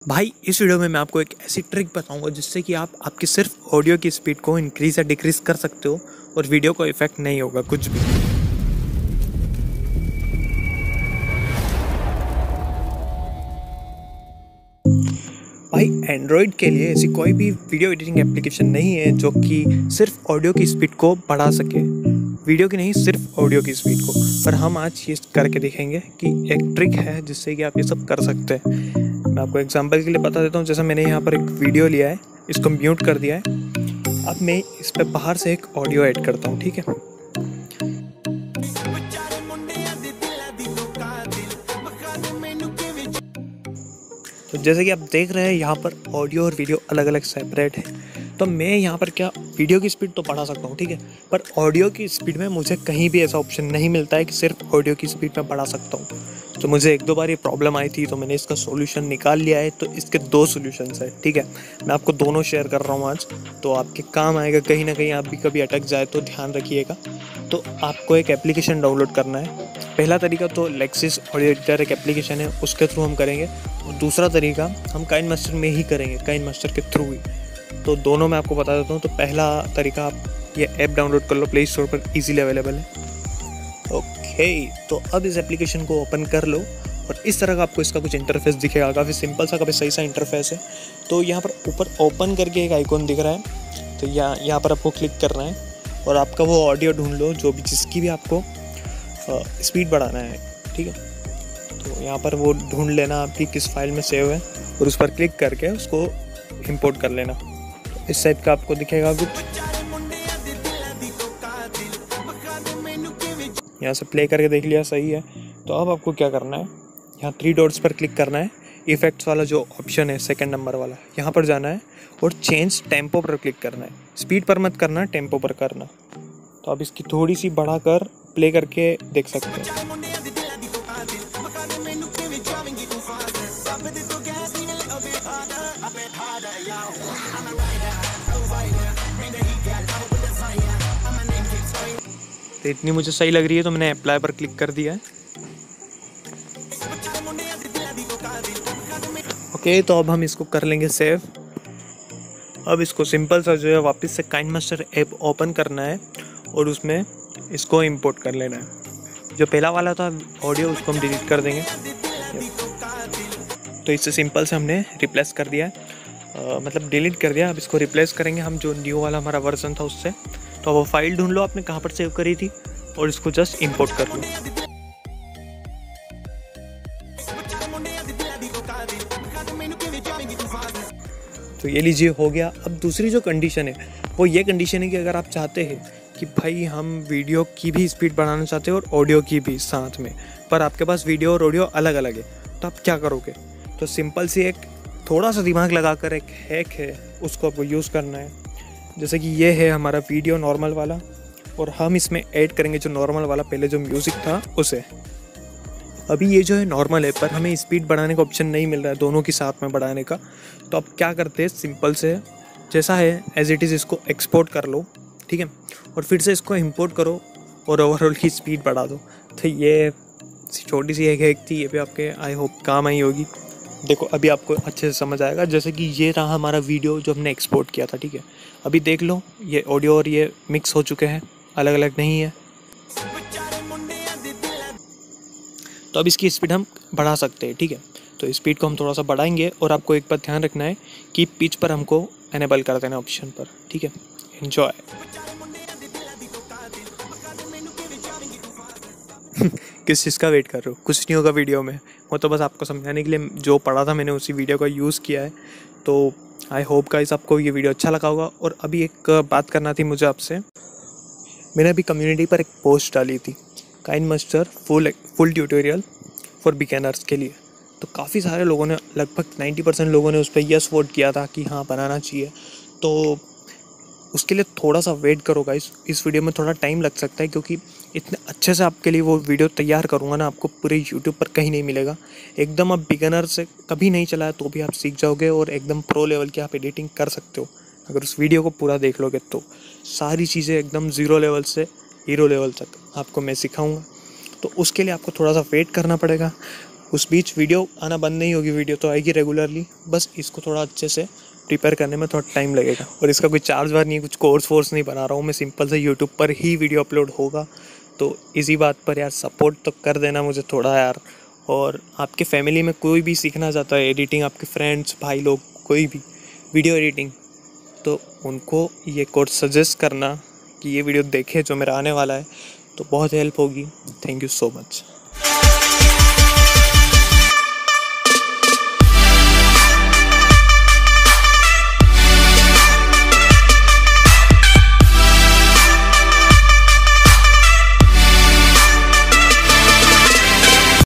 भाई इस वीडियो में मैं आपको एक ऐसी ट्रिक बताऊंगा जिससे कि आप आपकी सिर्फ ऑडियो की स्पीड को इंक्रीज़ या डिक्रीज़ कर सकते हो और वीडियो को इफेक्ट नहीं होगा कुछ भी। भाई एंड्रॉयड के लिए ऐसी कोई भी वीडियो एडिटिंग एप्लीकेशन नहीं है जो कि सिर्फ ऑडियो की स्पीड को बढ़ा सके, वीडियो की नहीं सिर्फ ऑडियो की स्पीड को। पर हम आज ये करके देखेंगे कि एक ट्रिक है जिससे कि आप ये सब कर सकते हैं। मैं आपको एग्जांपल के लिए बता देता हूँ। जैसे मैंने यहाँ पर एक वीडियो लिया है, इसको म्यूट कर दिया है। अब मैं इस पर बाहर से एक ऑडियो ऐड करता हूँ, ठीक है। तो जैसे कि आप देख रहे हैं यहाँ पर ऑडियो और वीडियो अलग अलग सेपरेट है। तो मैं यहाँ पर क्या वीडियो की स्पीड तो बढ़ा सकता हूँ, ठीक है, पर ऑडियो की स्पीड में मुझे कहीं भी ऐसा ऑप्शन नहीं मिलता है कि सिर्फ ऑडियो की स्पीड में बढ़ा सकता हूँ। तो मुझे एक दो बार ये प्रॉब्लम आई थी, तो मैंने इसका सॉल्यूशन निकाल लिया है। तो इसके दो सॉल्यूशंस है, ठीक है। मैं आपको दोनों शेयर कर रहा हूँ आज, तो आपके काम आएगा। कहीं ना कहीं आप भी कभी अटक जाए तो ध्यान रखिएगा। तो आपको एक एप्लीकेशन डाउनलोड करना है। पहला तरीका तो लेक्सिस ऑडियो एडिटर एक एप्लीकेशन है, उसके थ्रू हम करेंगे। और दूसरा तरीका हम काइनमास्टर में ही करेंगे, काइनमास्टर के थ्रू ही। तो दोनों मैं आपको बता देता हूँ। तो पहला तरीका, आप ये ऐप डाउनलोड कर लो, प्ले स्टोर पर इजीली अवेलेबल है। ओके, तो अब इस एप्लीकेशन को ओपन कर लो और इस तरह का आपको इसका कुछ इंटरफेस दिखेगा। काफ़ी सिंपल सा, काफ़ी सही सा इंटरफेस है। तो यहाँ पर ऊपर ओपन करके एक आइकॉन दिख रहा है, तो यहाँ पर आपको क्लिक करना है और आपका वो ऑडियो ढूंढ लो जो भी जिसकी भी आपको स्पीड बढ़ाना है, ठीक है। तो यहाँ पर वो ढूंढ लेना आपकी किस फाइल में सेव है और उस पर क्लिक करके उसको इंपोर्ट कर लेना। तो इस टाइप का आपको दिखेगा कुछ। यहाँ से प्ले करके देख लिया, सही है। तो अब आपको क्या करना है, यहाँ 3 डॉट्स पर क्लिक करना है। इफेक्ट्स वाला जो ऑप्शन है सेकंड नंबर वाला, यहाँ पर जाना है और चेंज टेम्पो पर क्लिक करना है। स्पीड पर मत करना, टेम्पो पर करना। तो आप इसकी थोड़ी सी बढ़ाकर प्ले करके देख सकते हैं। तो इतनी मुझे सही लग रही है तो मैंने अप्लाई पर क्लिक कर दिया है। ओके, तो अब हम इसको कर लेंगे सेव। अब इसको सिंपल सा जो है वापस से काइनमास्टर ऐप ओपन करना है और उसमें इसको इंपोर्ट कर लेना है। जो पहला वाला था ऑडियो, उसको हम डिलीट कर देंगे। तो इससे सिंपल से हमने रिप्लेस कर दिया है, मतलब डिलीट कर दिया। अब इसको रिप्लेस करेंगे हम जो न्यू वाला हमारा वर्जन था उससे। तो वो फाइल ढूंढ लो आपने कहाँ पर सेव करी थी और इसको जस्ट इंपोर्ट कर लो। तो ये लीजिए, हो गया। अब दूसरी जो कंडीशन है वो ये कंडीशन है कि अगर आप चाहते हैं कि भाई हम वीडियो की भी स्पीड बढ़ाना चाहते हैं और ऑडियो की भी साथ में, पर आपके पास वीडियो और ऑडियो अलग अलग है, तो आप क्या करोगे। तो सिंपल सी एक थोड़ा सा दिमाग लगाकर एक हैक है, उसको आपको यूज़ करना है। जैसे कि ये है हमारा वीडियो नॉर्मल वाला और हम इसमें ऐड करेंगे जो नॉर्मल वाला पहले जो म्यूज़िक था उसे। अभी ये जो है नॉर्मल है, पर हमें स्पीड बढ़ाने का ऑप्शन नहीं मिल रहा है दोनों के साथ में बढ़ाने का। तो आप क्या करते हैं, सिंपल से जैसा है एज इट इज़ इसको एक्सपोर्ट कर लो, ठीक है, और फिर से इसको इंपोर्ट करो और ओवरऑल की स्पीड बढ़ा दो। तो ये छोटी सी एक हैक थी, ये भी आपके आई होप काम आई होगी। देखो अभी आपको अच्छे से समझ आएगा। जैसे कि ये रहा हमारा वीडियो जो हमने एक्सपोर्ट किया था, ठीक है। अभी देख लो ये ऑडियो और ये मिक्स हो चुके हैं, अलग अलग नहीं है। तो अब इसकी स्पीड हम बढ़ा सकते हैं, ठीक है। तो स्पीड को हम थोड़ा सा बढ़ाएंगे और आपको एक बात ध्यान रखना है कि पिच पर हमको एनेबल कर देना ऑप्शन पर, ठीक है। एंजॉय। किस चीज़ का वेट कर रहे हो, कुछ नहीं होगा वीडियो में। वो तो बस आपको समझाने के लिए जो पढ़ा था मैंने उसी वीडियो का यूज़ किया है। तो आई होप गाइस आपको ये वीडियो अच्छा लगा होगा। और अभी एक बात करना थी मुझे आपसे। मैंने अभी कम्युनिटी पर एक पोस्ट डाली थी, KineMaster full tutorial for beginners के लिए। तो काफ़ी सारे लोगों ने, लगभग 90% लोगों ने उस पर यस वोट किया था कि हाँ बनाना चाहिए। तो उसके लिए थोड़ा सा वेट करो गाइस। इस वीडियो में थोड़ा टाइम लग सकता है क्योंकि इतने अच्छे से आपके लिए वो वीडियो तैयार करूँगा ना, आपको पूरे यूट्यूब पर कहीं नहीं मिलेगा। एकदम आप बिगिनर से कभी नहीं चलाया तो भी आप सीख जाओगे और एकदम प्रो लेवल की आप एडिटिंग कर सकते हो अगर उस वीडियो को पूरा देख लोगे। तो सारी चीज़ें एकदम ज़ीरो लेवल से हीरो लेवल तक आपको मैं सिखाऊंगा। तो उसके लिए आपको थोड़ा सा वेट करना पड़ेगा। उस बीच वीडियो आना बंद नहीं होगी, वीडियो तो आएगी रेगुलरली, बस इसको थोड़ा अच्छे से प्रिपेयर करने में थोड़ा टाइम लगेगा। और इसका कोई चार्ज वार नहीं है, कुछ कोर्स वोर्स नहीं बना रहा हूँ मैं, सिंपल से यूट्यूब पर ही वीडियो अपलोड होगा। तो इसी बात पर यार सपोर्ट तो कर देना मुझे थोड़ा यार। और आपके फैमिली में कोई भी सीखना चाहता है एडिटिंग, आपके फ्रेंड्स भाई लोग कोई भी वीडियो एडिटिंग, तो उनको ये कोर्स सजेस्ट करना कि ये वीडियो देखें जो मेरा आने वाला है, तो बहुत हेल्प होगी। Thank you so much.